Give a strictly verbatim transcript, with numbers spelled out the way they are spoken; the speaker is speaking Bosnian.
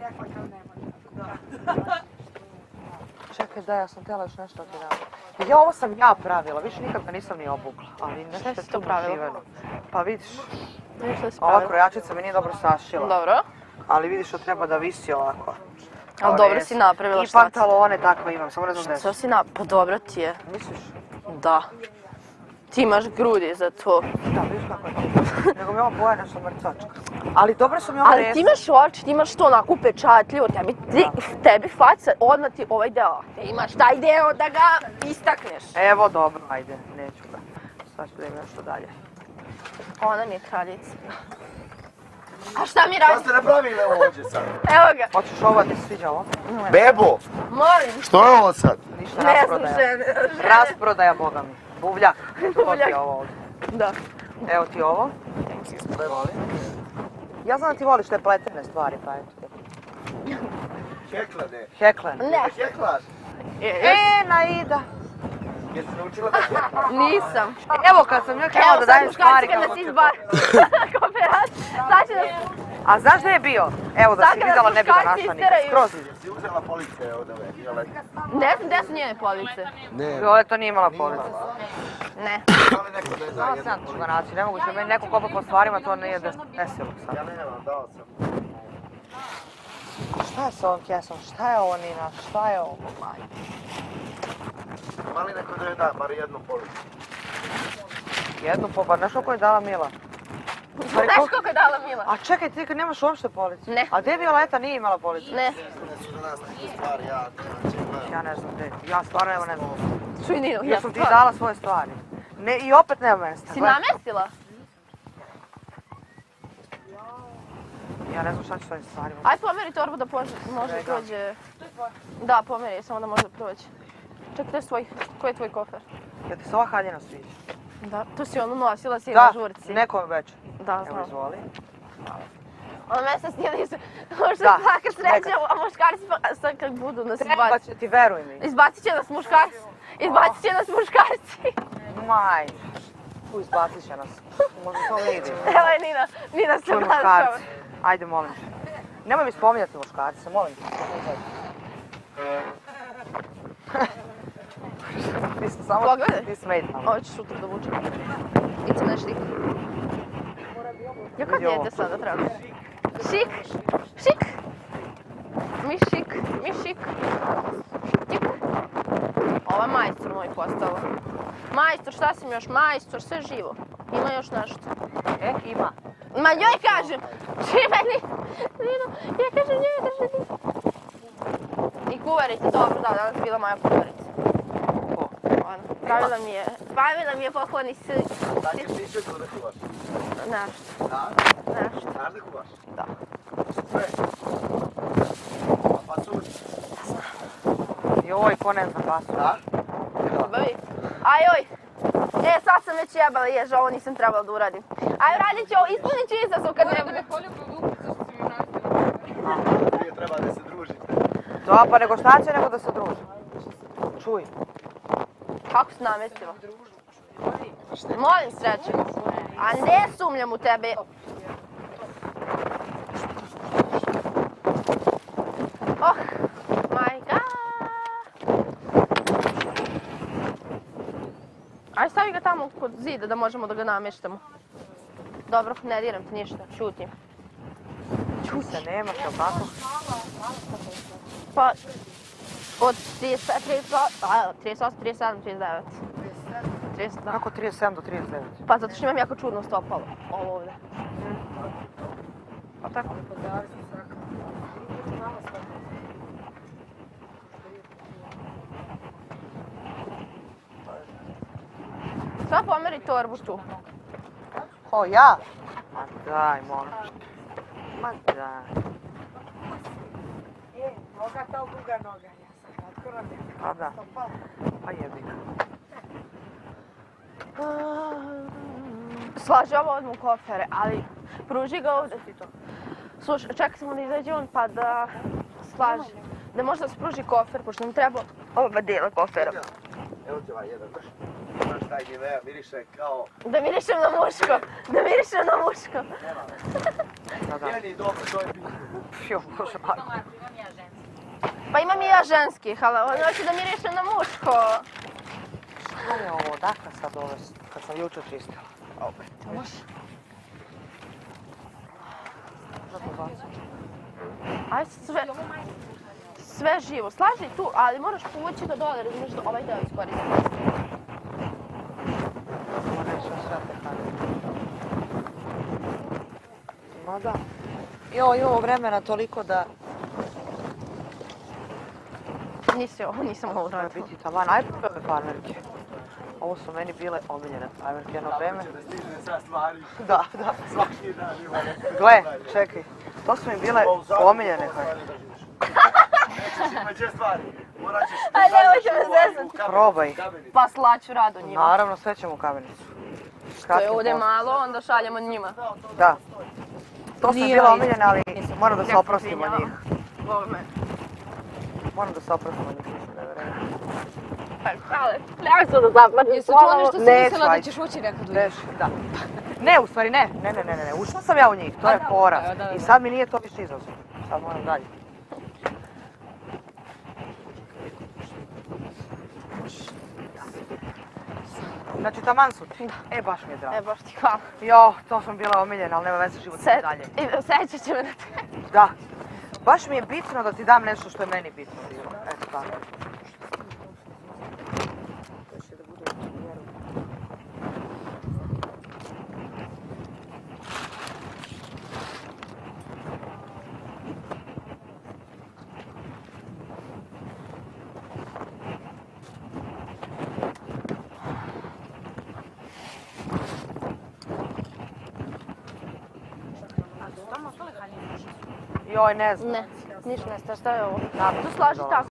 Čekaj, da, ja sam htjela još nešto ti dam. Ja, ovo sam ja pravila, više nikad ga nisam ni obukla. Ali nešto je tu pravila. Pa vidiš, ova krojačica mi nije dobro sašila. Dobro. Ali vidiš što treba da visi ovako. Ali dobro si napravila šta ti? I pantalone takve imam, samo ne znam gdje su. Što si napravila? Pa dobro ti je. Misliš? Da. Ti imaš grudi za to. Da, vidiš kako je to. Nego mi je ova boja nešto mrcačka. Ali dobro su mi ove rese. Ali ti imaš oči, ti imaš to onako upečatljivo, tebi faca, odmah ti ovaj deo. Te imaš taj deo da ga istakneš. Evo, dobro, ajde, neću ga. Sad ću da im nešto dalje. Ona mi je kraljica. A šta mi radi? Šta ste napravili ovdje sad? Evo ga. Hoćeš ovo, ti se sviđa ovo? Bebo! Molim. Što je ovo sad? Ništa, rasprodaja. Rasprodaja, boga mi. Buvljak. Buvljak. Ovo ovdje. Da. Evo ti ovo. Ja znam da ti voliš te pletene stvari, pa eto te. Heklane. Heklane. Ne. Heklaš? E, Naida. Jesi naučila da heklaš? Nisam. Evo kad sam ja htjela da dajem stvari kako ću. Evo sad muškarci kad nas izbar. Kooperaciju. Sad će nas... A znaš gdje je bio? Evo da si vidjela ne bi ga našla nikad. Skroz vidio. Si uzela police od ove Violete? Ne znam gdje su njene police. Ne. Violeta nije imala police. Ne. Ali neko ne da Znala jednu sam ću ga naći, nemoguće meni neko kopa po stvarima, to nije desilo sad. Ja nemam, dao sam. Šta je s ovom kesom? Šta je ovo, Nina? Šta je ovo, maj? Mali neko da je da, bar jednu policu. Jednu po, bar nešto koju je dala Mila. Znaš koliko je dala Mila? A čekaj, ti kad nemaš uopšte policu? Ne. A gdje Violeta nije imala policu? Ne. Ne su do nas neke stvari, ja nemam čim gledam. Ja ne znam gdje. Ja stvarno evo ne znam. Čuj Nino, ja Jer sam ti dala svoje stvari. Ne, i opet nema mjesta. Si namestila? Ja ne znam šta ću s ovim stvarima. Aj pomeri torbu da može prođe. Da, pomeri, samo da može proći. Čekaj, to je tvoj, koji je tvoj kofer? Jel ti se ova haljina sviđa? Da, tu si onu nosila si na žurci. Da, nekom već. Da, Evo, znam. izvoli. Ono me se snijeli su, možda plaka sreće, a muškarci pa sad kad budu nas izbaciti. Treba će ti, veruj mi. Izbacit će nas muškarci. Izbacit će nas muškarci. Maj. Tu izbacit će nas. Možda to vidi. Evo je Nina, Nina se Tvoj vraćava. muškarci. Ajde, molim te. Nemoj mi spominjati muškarce, molim te. Ti si samo, Pogledaj. ti smej tamo. Ovo ću sutra da vučem. Ica ne šik. Jaka dijete sada treba? Šik, šik. Mi šik, mi šik. Šik. Ovo je majstor moj postalo. Majstor, šta si mi još? Majstor, sve živo. Ima još nešto. E, ima. Ma njoj kažem! Čime ni... Nino, ja kažem njoj, kažem ti. I kuvarica, dobro, da, danas bila moja kuvarica. Ko? Ona, pravila mi je, pravila mi je pokloni s... Da ćeš ti sve to da kuvaš? Nešto, Da? nešto. Znaš da kuvaš? Da. Sve? A paculi? Joj, ko ne zna pasu. Da? Ljubavi. Ajoj! E, sad sam već jebala jež, ovo nisam trebala da uradim. Aj, radit ću ovo, ispunit ću izazov kad ne bude. Prije treba da se družite. Da, pa nego šta će nego da se druži? Čuj. Kako si namestila? Molim sreće. A ne sumnjam u tebe. Oh, my god. Aj, stavi ga tamo kod zida da možemo da ga nameštamo. Dobro, ne diram ti ništa, čutim. Čuj se, nemaš, jel tako? Pa, od trideset osam, trideset sedam, trideset devet. trideset, da. Kako trideset sedam do trideset devet? Pa zato što imam jako čudno stopalo, ovo ovdje. Pa tako. Sad pomeri torbu tu. Ko, ja? Ma daj, molim. Ma daj. Je, noga ta duga noga, ja sam otkora ne. Pa da. Pa jebi ga. Slaži ovo odmah u kofere, ali pruži ga ovdje. Slušaj, čekaj samo da izađe on pa da slaži. Da možda se pruži kofer, pošto nam treba ova dela kofera. Evo ti ovaj jedan, znaš. Znaš, taj Nivea miriše kao... Da mirišem na muško, da mirišem na muško. Da, da. Meni dobro, to je bitno. Jo, bože, majko. Pa imam i ja ženskih, ali hoću da mirišem na muško. Šta je ovo, odakle sad dovesti, kad sam jučer čistila? Opet. Može. Da pobacim. Ajde sve, sve živo. Slaži tu, ali moraš povući ga dole, razumiješ da ovaj deo iskoristiti. Ma nešto sve pehane. Ma da. Jo, i ovo vremena toliko da... Nisi ovo, nisam ovo Treba uradila. biti taman. Ajde ove farmerke. Ovo su meni bile omiljene farmerke jedno vreme. Će da stigne sad stvari. Da, da. Svaki dan ima neko. Gle, čekaj. To su mi bile omiljene. Nećeš imati će stvari. Morat ćeš... A nemojte me zezati. Probaj. Pa slaću rado njima. Naravno, sve ćemo u kamenicu. To je ovdje malo, onda šaljemo njima. Da. To su mi Nije bile li- omiljene, ali moram da se Jako oprostimo od njih. Voli me. Moram da se oprostimo od njih, mislim da je vreme. Ale, ja sam da zapadnem. Jesi to nešto si Neću, mislila da ajde. ćeš ući nekad u njih? Deš, da. Ne, u stvari ne. Ne, ne, ne, ne. Ušla sam ja u njih, to je fora. da, da, da. I sad mi nije to više izazov. Sad moram dalje. Znači, taman su ti. E, baš mi je drago. E, baš ti hvala. Jo, to sam bila omiljena, ali nema veze, život ide dalje. I sećat će me na te. Da. Baš mi je bitno da ti dam nešto što je meni bitno bilo. Eto tako. Joj, ne znam. Ne, ništa ne staje, šta je ovo? Da, Tu slaži tako.